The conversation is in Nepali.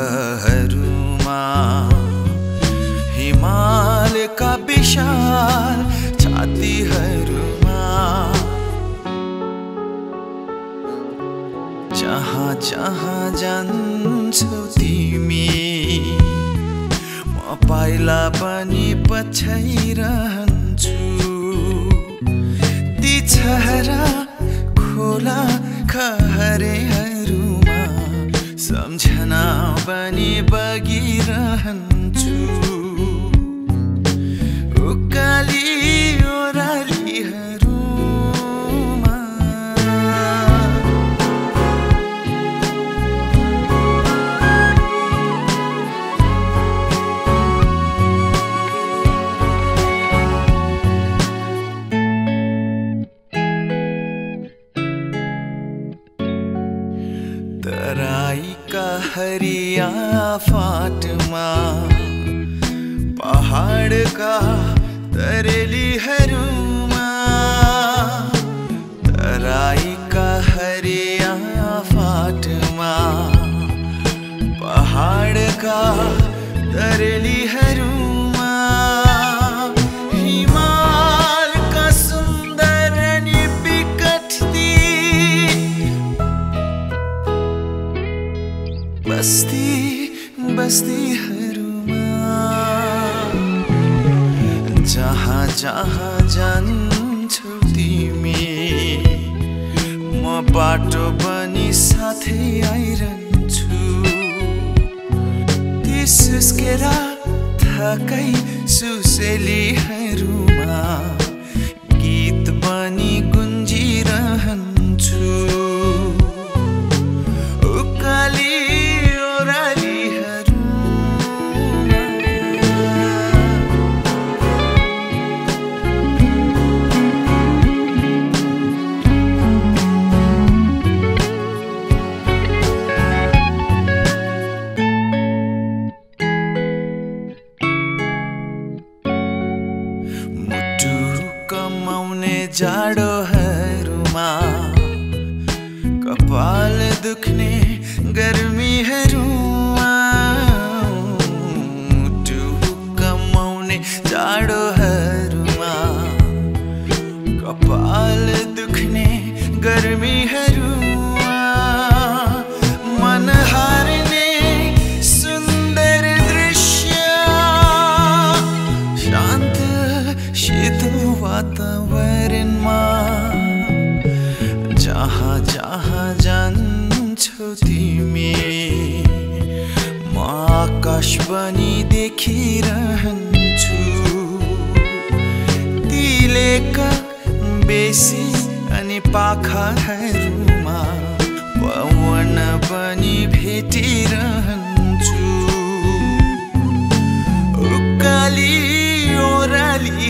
उकालीहरूमा हिमालका विशाल छातीहरूमा जहाँ जहाँ जान्छौ तिमी म पाइला पनि पछाइरहन्छु ती छहरा खोला खहरेहरूमा सम्झना पनि बगिरहन्छु उकाली ओरालीहरूमा तराईका हरिया फाटमा पहाडका तरेलीहरूमा तराईका हरिया फाटमा पहाडका तरेलीहरूमा हिमालका सुन्दर अनि विकट ती बस्तीहरूमा जहाँ जहाँ जान्छौ तिमी म बाटो पनि साथै आइरहन्छु ती सुस्केरा थकाइ सुसेलीहरूमा गीत पनि गुन्जिरहन्छु उकाली जाडोहरूमा कपाल दुख्ने गर्मीहरूमा मुटु कमाउने जाडोहरूमा कपाल दुख्ने गर्मीहरूमा मन हार्ने सुन्दर दृश्य शान्त शीतल वातावरणमा जहाँ जहाँ जान्छौ तिमी म आकाश पनि देखिरहन्छु ती लेखक बेसी अनि पाखाहरूमा पवन पनि भेटिरहन्छु उकाली ओराली